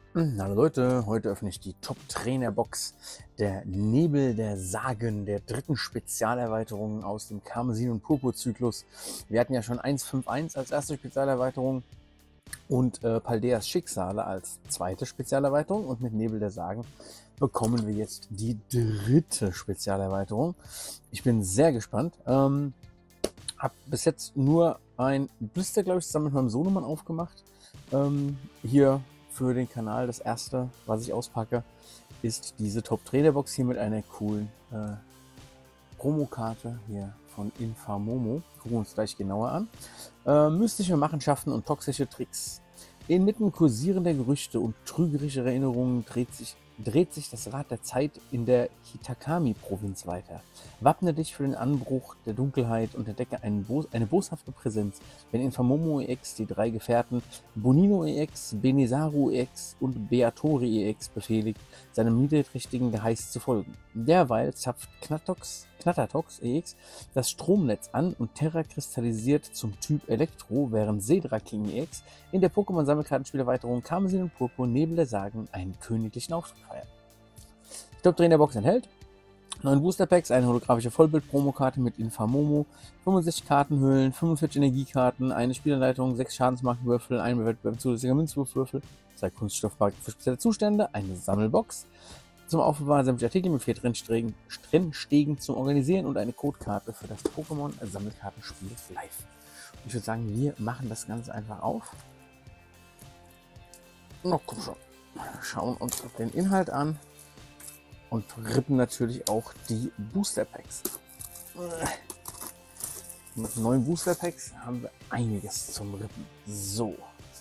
Hallo Leute, heute öffne ich die Top-Trainer-Box der Nebel der Sagen, der dritten Spezialerweiterung aus dem Karmesin- und Purpur-Zyklus. Wir hatten ja schon 151 als erste Spezialerweiterung und Paldeas Schicksale als zweite Spezialerweiterung. Und mit Nebel der Sagen bekommen wir jetzt die dritte Spezialerweiterung. Ich bin sehr gespannt. Habe bis jetzt nur ein Blister, glaube ich, zusammen mit meinem Sohnemann aufgemacht. Hier für den Kanal das erste, was ich auspacke, ist diese Top-Trainer-Box hier mit einer coolen Promokarte hier von Infamomo. Gucken wir uns gleich genauer an. Mystische Machenschaften und toxische Tricks. Inmitten kursierender Gerüchte und trügerischer Erinnerungen dreht sich das Rad der Zeit in der Hitakami-Provinz weiter. Wappne dich für den Anbruch der Dunkelheit und entdecke eine boshafte Präsenz, wenn Infamomo EX die drei Gefährten Bonino EX, Benisaru EX und Beatori EX befehligt, seinem niederträchtigen Geheiß zu folgen. Derweil zapft Knattertox EX das Stromnetz an und Terra kristallisiert zum Typ Elektro, während Sedra King EX in der Pokémon-Sammelkartenspielerweiterung Karmesin und Purpur Nebel der Sagen einen königlichen Auftritt feiert. Die Top-Trainer-Box enthält 9 Booster-Packs, eine holographische Vollbild-Promokarte mit Infamomo, 65 Kartenhüllen, 45 Energiekarten, eine Spielanleitung, 6 Schadensmarkenwürfel, ein Wettbewerb zusätzlicher Münzwurfwürfel, 2 Kunststoffmarken für spezielle Zustände, eine Sammelbox zum Aufbewahren sämtlicher Artikel mit 4 Trennstegen zum Organisieren und eine Codekarte für das Pokémon-Sammelkartenspiel live. Und ich würde sagen, wir machen das Ganze einfach auf. Na komm schon. Schauen uns den Inhalt an. Und rippen natürlich auch die Booster Packs. Mit 9 Booster Packs haben wir einiges zum Rippen. So.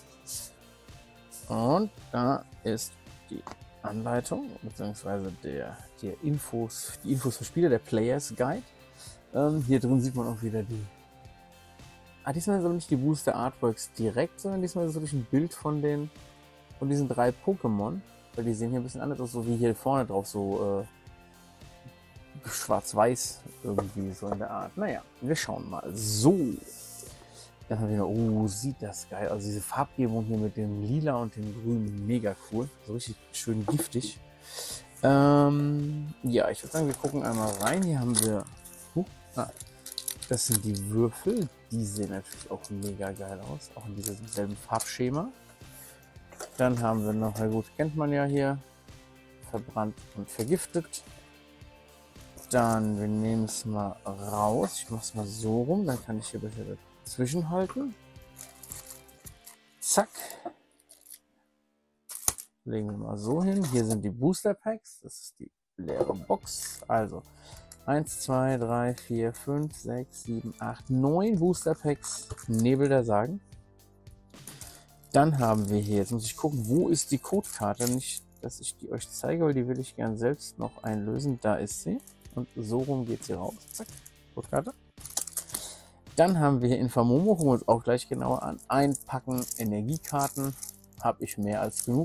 Und da ist die Anleitung, beziehungsweise die Infos für Spieler, der Players Guide. Hier drin sieht man auch wieder die. Diesmal sind aber nicht die Booster Artworks direkt, sondern diesmal ist es wirklich ein Bild von diesen 3 Pokémon. Weil die sehen hier ein bisschen anders aus, so wie hier vorne drauf, so schwarz-weiß irgendwie, so in der Art. Naja, wir schauen mal. So. Dann haben wir noch, oh, sieht das geil. Also diese Farbgebung hier mit dem Lila und dem Grün, mega cool. So richtig schön giftig. Ja, ich würde sagen, wir gucken einmal rein. Hier haben wir, das sind die Würfel. Die sehen natürlich auch mega geil aus. Auch in diesem selben Farbschema. Dann haben wir noch, na gut, kennt man ja hier, verbrannt und vergiftet. Dann, wir nehmen es mal raus. Ich mache es mal so rum, dann kann ich hier besser dazwischen halten. Zack. Legen wir mal so hin. Hier sind die Booster Packs. Das ist die leere Box. Also 1, 2, 3, 4, 5, 6, 7, 8, 9 Booster Packs. Nebel der Sagen. Dann haben wir hier, jetzt muss ich gucken, wo ist die Codekarte? Nicht, dass ich die euch zeige, weil die will ich gern selbst noch einlösen. Da ist sie. Und so rum geht sie raus. Zack, Codekarte. Dann haben wir hier Infamomo, gucken wir uns auch gleich genauer an. Einpacken Energiekarten. Habe ich mehr als genug.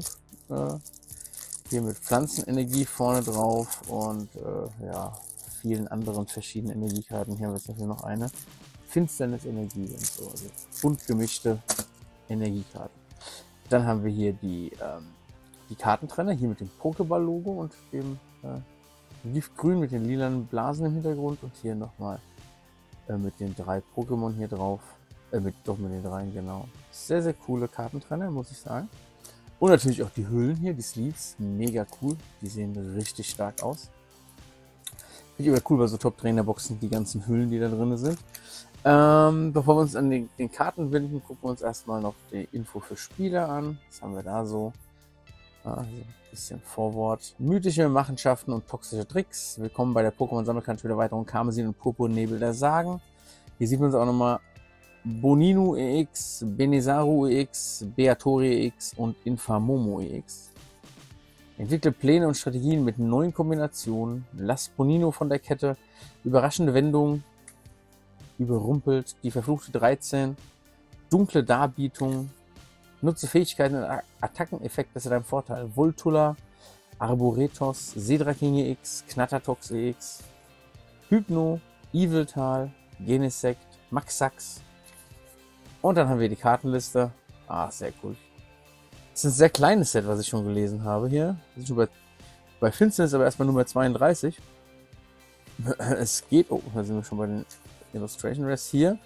Hier mit Pflanzenenergie vorne drauf und ja, vielen anderen verschiedenen Energiekarten. Hier haben wir jetzt noch eine. Finsternis-Energie und so. Also bunt gemischte Energiekarten. Dann haben wir hier die Kartentrenner, hier mit dem Pokéball-Logo und dem Giftgrün mit den lilanen Blasen im Hintergrund und hier nochmal mit den 3 Pokémon hier drauf. Mit den 3, genau. Sehr, sehr coole Kartentrenner, muss ich sagen. Und natürlich auch die Hüllen hier, die Sleeves, mega cool. Die sehen richtig stark aus. Finde ich immer cool bei so Top-Trainer-Boxen, die ganzen Hüllen, die da drin sind. Bevor wir uns an den Karten wenden, gucken wir uns erstmal noch die Info für Spieler an. Was haben wir da so? Hier ein bisschen Vorwort. Mythische Machenschaften und toxische Tricks. Willkommen bei der Pokémon-Sammelkartenspielerweiterung Karmesin und Purpur Nebel der Sagen. Hier sieht man uns auch nochmal Bonino EX, Benisaru EX, Beatori EX und Infamomo EX. Entwickle Pläne und Strategien mit neuen Kombinationen. Lass Bonino von der Kette. Überraschende Wendungen. Überrumpelt. Die verfluchte 13. Dunkle Darbietung. Nutze Fähigkeiten und Attackeneffekte zu deinem Vorteil. Voltula, Arboretos, Sedra King EX, Knattertox EX, Hypno, Eviltal, Genesect, Maxax. Und dann haben wir die Kartenliste. Sehr cool. Das ist ein sehr kleines Set, was ich schon gelesen habe hier. Wir sind schon bei Finsternis aber erstmal Nummer 32. Es geht, oh, da sind wir schon bei den Illustration Rares hier.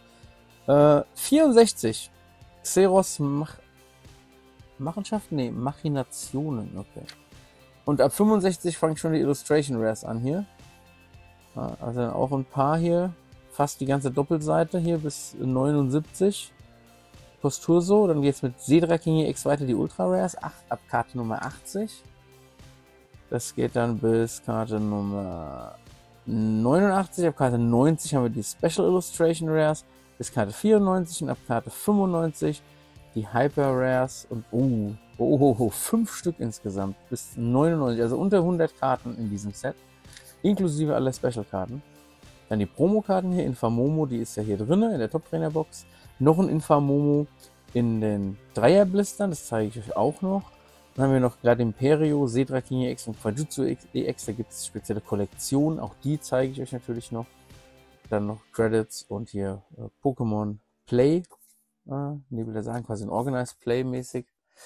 64. Xeros Machenschaften? Nee, Machinationen, okay. Und ab 65 fangen schon die Illustration Rares an hier. Also auch ein paar hier. Fast die ganze Doppelseite hier bis 79. Postur so. Dann geht es mit Seedraking X weiter, die Ultra Rares. Ab Karte Nummer 80. Das geht dann bis Karte Nummer 89. Ab Karte 90 haben wir die Special Illustration Rares. Bis Karte 94 und ab Karte 95 die Hyper Rares. Und 5 Stück insgesamt. Bis 99. Also unter 100 Karten in diesem Set. Inklusive aller Special-Karten. Dann die Promo-Karten hier, Infamomo, die ist ja hier drin, in der Top-Trainer-Box. Noch ein Infamomo in den Dreier-Blistern, das zeige ich euch auch noch. Dann haben wir noch gerade Imperio, Seedraking X und Quajutsu EX, da gibt es spezielle Kollektionen, auch die zeige ich euch natürlich noch. Dann noch Credits und hier Pokémon Play, Nebel der Sagen, quasi ein Organized Play mäßig.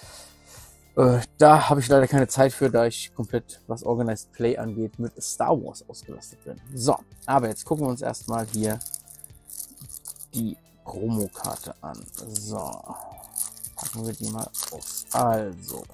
Da habe ich leider keine Zeit für, da ich komplett, was Organized Play angeht, mit Star Wars ausgelastet bin. So, aber jetzt gucken wir uns erstmal hier die Promokarte an. So, packen wir die mal aus. Also,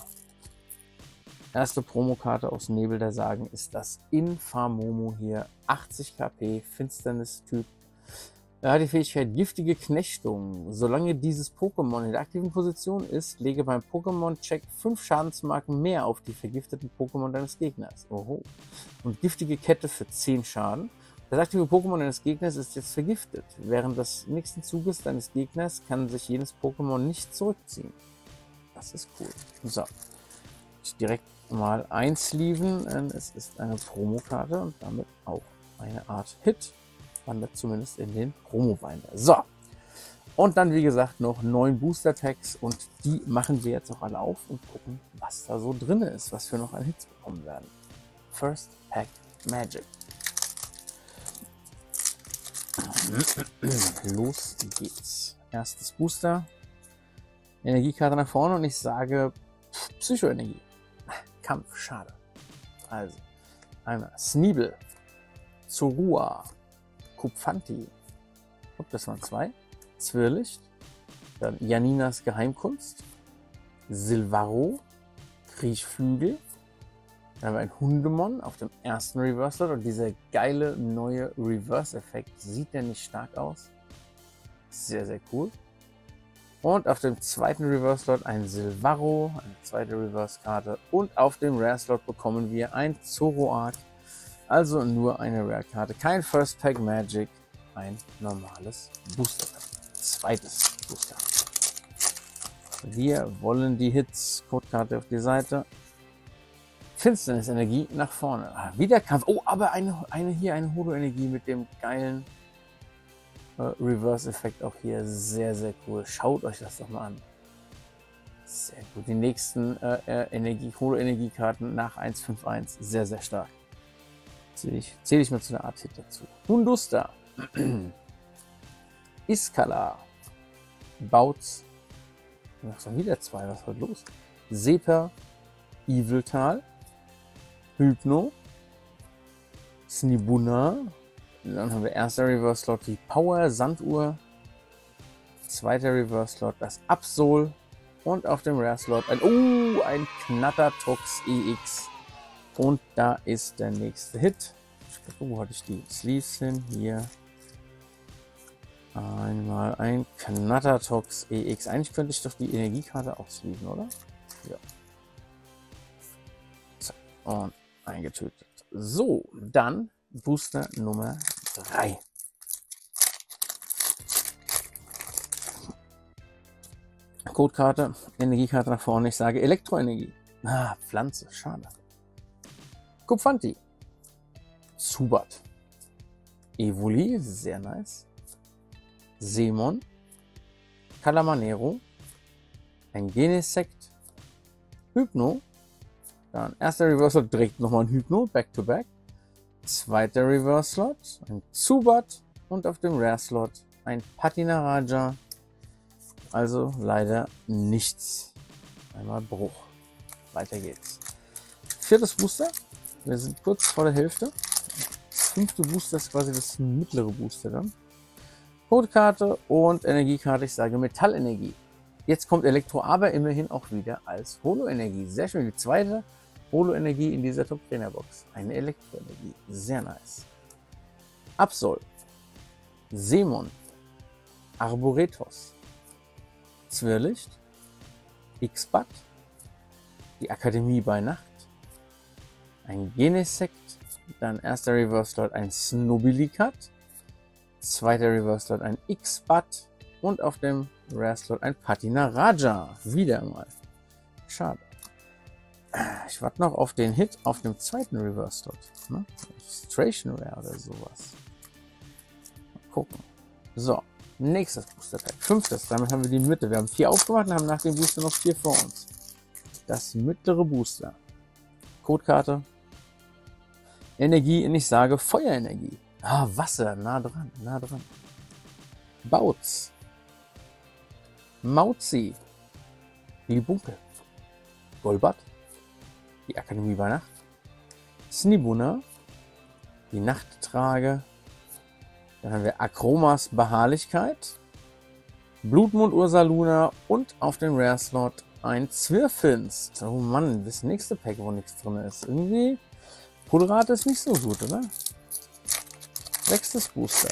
erste Promokarte aus Nebel der Sagen ist das Infamomo hier. 80 KP, Finsternis-Typ. Er hat die Fähigkeit Giftige Knechtung. Solange dieses Pokémon in der aktiven Position ist, lege beim Pokémon-Check 5 Schadensmarken mehr auf die vergifteten Pokémon deines Gegners. Oho. Und Giftige Kette für 10 Schaden. Das aktive Pokémon deines Gegners ist jetzt vergiftet. Während des nächsten Zuges deines Gegners kann sich jenes Pokémon nicht zurückziehen. Das ist cool. So. Ich direkt mal einsleeven. Es ist eine Promokarte und damit auch eine Art Hit. Wandert zumindest in den Promo-Binder. So. Und dann, wie gesagt, noch 9 Booster-Packs und die machen wir jetzt auch alle auf und gucken, was da so drin ist, was wir noch an Hits bekommen werden. First Pack Magic. Los geht's. Erstes Booster. Energiekarte nach vorne und ich sage Psychoenergie. Kampf, schade. Also, einmal Sneebel, Zorua, Kupfanti. Das waren 2. Zwirlicht. Dann Janinas Geheimkunst. Silvaro. Kriechflügel. Dann haben wir ein Hundemon auf dem ersten Reverse-Lot. Und dieser geile neue Reverse-Effekt sieht ja nicht stark aus. Sehr, sehr cool. Und auf dem zweiten Reverse-Slot ein Silvaro, eine zweite Reverse-Karte. Und auf dem Rare-Slot bekommen wir ein Zoroark. Also nur eine Rare-Karte. Kein First Pack Magic, ein normales Booster. Zweites Booster. Wir wollen die Hits. Codekarte auf die Seite. Finsternis-Energie nach vorne. Wieder Kampf. Oh, aber eine Holo-Energie mit dem geilen Reverse-Effekt auch hier. Sehr, sehr cool. Schaut euch das doch mal an. Sehr gut. Die nächsten Holo-Energiekarten nach 151. Sehr, sehr stark. Zähle ich mal zu einer Art Hit dazu. Hundusta. Iskala. Bautz. Ach, schon wieder 2. Was war los? Sepa. Eviltal. Hypno. Snibuna. Dann haben wir erster Reverse-Slot die Power Sanduhr. Zweiter Reverse-Slot das Absol. Und auf dem Rare-Slot ein Knattertox EX. Und da ist der nächste Hit. Wo hatte ich die Sleeves hin? Hier. Einmal ein Knattertox EX. Eigentlich könnte ich doch die Energiekarte auch sleeven, oder? Ja. So. Und eingetötet. So, dann Booster Nummer 3. Codekarte, Energiekarte nach vorne. Ich sage Elektroenergie. Pflanze, schade. Kupfanti. Zubat. Evoli, sehr nice. Seemon. Calamanero. Ein Genesect. Hypno. Dann erster Reverse-Slot direkt nochmal ein Hypno, back-to-back. Zweiter Reverse-Slot, ein Zubat und auf dem Rare-Slot ein Patinaraja. Also leider nichts. Einmal Bruch. Weiter geht's. Viertes Booster. Wir sind kurz vor der Hälfte. Das fünfte Booster ist quasi das mittlere Booster dann. Codekarte und Energiekarte. Ich sage Metallenergie. Jetzt kommt Elektro, aber immerhin auch wieder als Holo-Energie. Sehr schön. Die zweite Holo-Energie in dieser Top-Trainer-Box. Eine Elektroenergie. Sehr nice. Absol. Seemon. Arboretos. Zwirrlicht. X-Bat. Die Akademie bei Nacht. Ein Genesect. Dann erster Reverse Slot ein Snobilikat. Zweiter Reverse Slot ein X-Bat. Und auf dem Rare Slot ein Patina Raja. Wieder mal. Schade. Ich warte noch auf den Hit auf dem zweiten Reverse Slot. Ne? Illustration Rare oder sowas. Mal gucken. So, nächstes Booster Pack. Fünftes. Damit haben wir die Mitte. Wir haben 4 aufgemacht und haben nach dem Booster noch 4 vor uns. Das mittlere Booster. Codekarte. Energie, und ich sage Feuerenergie. Ah, Wasser. Nah dran, nah dran. Bautz. Mauzi. Libunke. Golbat. Die Akademie bei Nacht. Snibuna. Die Nachttrage. Dann haben wir Akromas Beharrlichkeit. Blutmond Ursaluna und auf dem Rare Slot ein Zwirfinst. Oh Mann, das nächste Pack, wo nichts drin ist. Irgendwie, Puderate ist nicht so gut, oder? Sechstes Booster.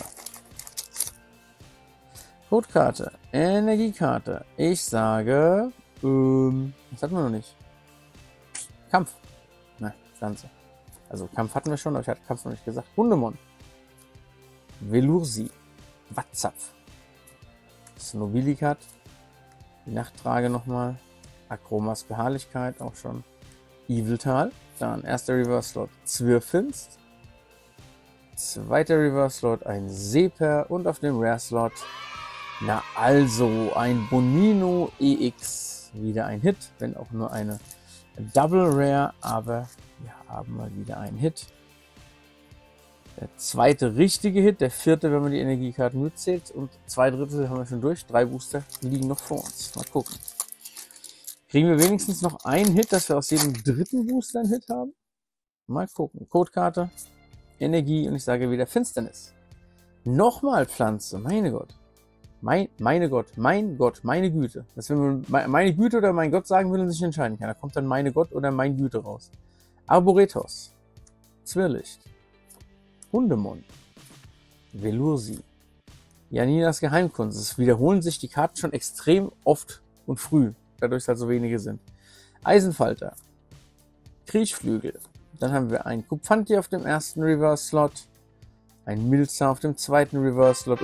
Codekarte, Energiekarte. Ich sage, was hatten wir noch nicht? Kampf. Na, das Ganze. Also Kampf hatten wir schon, aber ich hatte Kampf noch nicht gesagt. Hundemon. Velursi. Watzapf. Snobilikat. Die Nachttrage nochmal. Akromas Beharrlichkeit auch schon. Eviltal. Dann erster Reverse Slot Zwirfinst. Zweiter Reverse Slot ein Seeper. Und auf dem Rare Slot, na also, ein Bonino EX. Wieder ein Hit, wenn auch nur eine Double Rare, aber wir haben mal wieder einen Hit. Der zweite richtige Hit, der vierte, wenn man die Energiekarten mitzählt, und 2/3 haben wir schon durch. 3 Booster liegen noch vor uns. Mal gucken. Kriegen wir wenigstens noch einen Hit, dass wir aus jedem dritten Booster einen Hit haben? Mal gucken. Codekarte, Energie, und ich sage wieder Finsternis. Nochmal Pflanze, meine Gott. Meine Gott, meine Güte. Das, wenn man meine Güte oder mein Gott sagen will und sich entscheiden kann, da kommt dann meine Gott oder mein Güte raus. Arboretos. Zwirrlicht. Hundemond. Velursi. Janinas Geheimkunst. Es wiederholen sich die Karten schon extrem oft und früh, dadurch es halt so wenige sind. Eisenfalter. Kriechflügel. Dann haben wir einen Kupfanti auf dem ersten Reverse Slot. Ein Milzer auf dem zweiten Reverse Slot.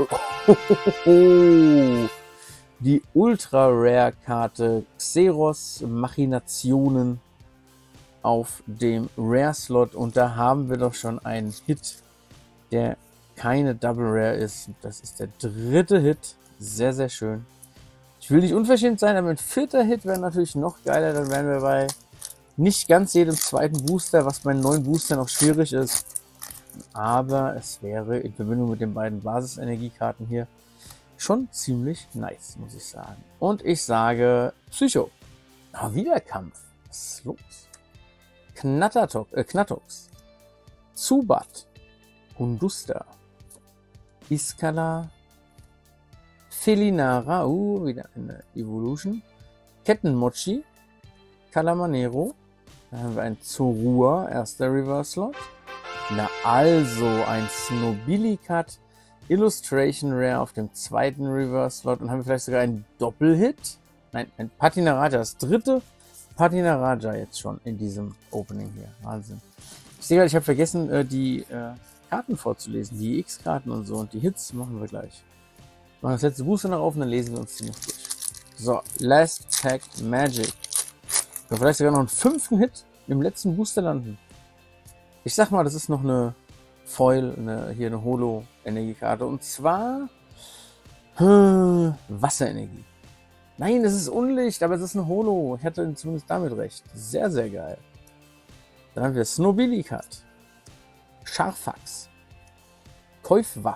Die Ultra Rare Karte Xeros Machinationen auf dem Rare Slot. Und da haben wir doch schon einen Hit, der keine Double Rare ist. Das ist der dritte Hit. Sehr, sehr schön. Ich will nicht unverschämt sein, aber ein vierter Hit wäre natürlich noch geiler. Dann wären wir bei nicht ganz jedem zweiten Booster, was bei 9 Boostern noch schwierig ist. Aber es wäre in Verbindung mit den beiden Basisenergiekarten hier schon ziemlich nice, muss ich sagen. Und ich sage Psycho. Wieder Kampf. Was ist los? Knatox. Zubat. Hundusta. Iskala. Felinara. Wieder eine Evolution. Kettenmochi. Calamanero. Dann haben wir ein Zorua. Erster Reverse Slot. Na also, ein Snobilikat Illustration Rare auf dem zweiten Reverse Slot, und haben wir vielleicht sogar einen Doppelhit? Nein, ein Patina Raja, das dritte Patina Raja jetzt schon in diesem Opening hier. Wahnsinn. Ich sehe gerade, ich habe vergessen, die Karten vorzulesen, die X-Karten und so, und die Hits machen wir gleich. Wir machen das letzte Booster noch auf und dann lesen wir uns die noch durch. So, Last Pack Magic. Wir vielleicht sogar noch einen 5. Hit im letzten Booster landen. Ich sag mal, das ist noch eine Foil, hier eine Holo-Energiekarte. Und zwar Wasserenergie. Nein, das ist Unlicht, aber es ist eine Holo. Ich hatte zumindest damit recht. Sehr, sehr geil. Dann haben wir Snobilikat. Scharfax. Teufwaff.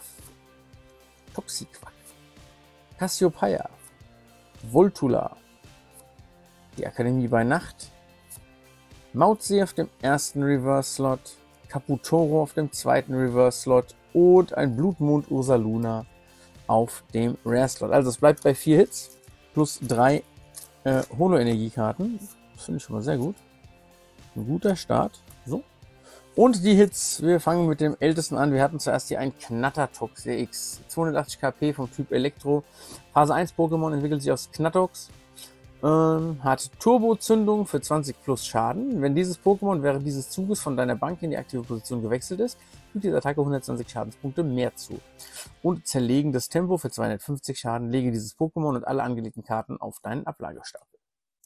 Toxiquack. Cassiopeia. Voltula. die Akademie bei Nacht, Mauzi auf dem ersten Reverse-Slot, Caputoro auf dem zweiten Reverse-Slot und ein Blutmond Ursaluna auf dem Rare-Slot. Also es bleibt bei 4 Hits plus 3 Holo-Energiekarten. Das finde ich schon mal sehr gut. Ein guter Start. So. Und die Hits, wir fangen mit dem ältesten an. Wir hatten zuerst hier ein Knattertox CX. 280 KP vom Typ Elektro. Phase 1 Pokémon entwickelt sich aus Knattox. Hat Turbozündung für 20 plus Schaden. Wenn dieses Pokémon während dieses Zuges von deiner Bank in die aktive Position gewechselt ist, fügt diese Attacke 120 Schadenspunkte mehr zu. Und zerlegendes Tempo für 250 Schaden. Lege dieses Pokémon und alle angelegten Karten auf deinen Ablagestapel.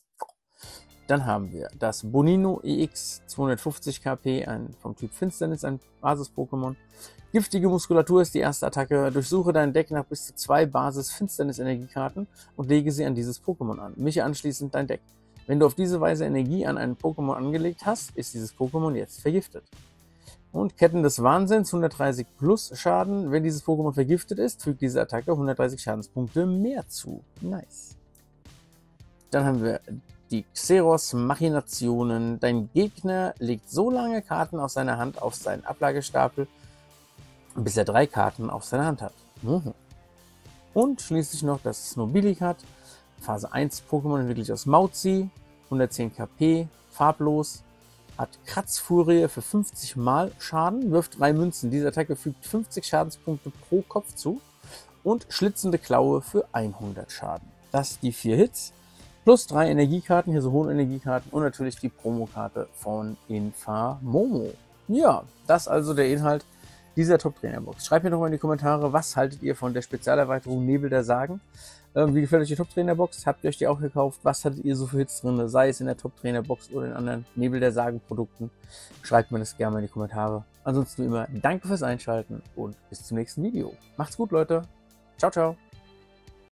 Dann haben wir das Bonino EX 250 KP, vom Typ Finsternis, ein Basis-Pokémon. Giftige Muskulatur ist die erste Attacke. Durchsuche dein Deck nach bis zu 2 Basis-Finsternis-Energiekarten und lege sie an dieses Pokémon an. Mische anschließend dein Deck. Wenn du auf diese Weise Energie an ein Pokémon angelegt hast, ist dieses Pokémon jetzt vergiftet. Und Ketten des Wahnsinns, 130 plus Schaden. Wenn dieses Pokémon vergiftet ist, fügt diese Attacke 130 Schadenspunkte mehr zu. Nice. Dann haben wir die Xeros Machinationen. Dein Gegner legt so lange Karten aus seiner Hand auf seinen Ablagestapel, bis er 3 Karten auf seiner Hand hat. Und schließlich noch das Snobilikat. Phase 1 Pokémon entwickelt sich aus Mauzi, 110 KP, farblos, hat Kratzfurie für 50 mal Schaden, wirft 3 Münzen. Diese Attacke fügt 50 Schadenspunkte pro Kopf zu und schlitzende Klaue für 100 Schaden. Das die 4 Hits. Plus 3 Energiekarten, hier so hohe Energiekarten und natürlich die Promokarte von Infamomo. Ja, das also der Inhalt dieser Top-Trainer-Box. Schreibt mir doch mal in die Kommentare, was haltet ihr von der Spezialerweiterung Nebel der Sagen? Wie gefällt euch die Top-Trainer-Box? Habt ihr euch die auch gekauft? Was hattet ihr so für Hits drin? Sei es in der Top-Trainer-Box oder in anderen Nebel der Sagen-Produkten? Schreibt mir das gerne mal in die Kommentare. Ansonsten wie immer, danke fürs Einschalten und bis zum nächsten Video. Macht's gut, Leute. Ciao, ciao.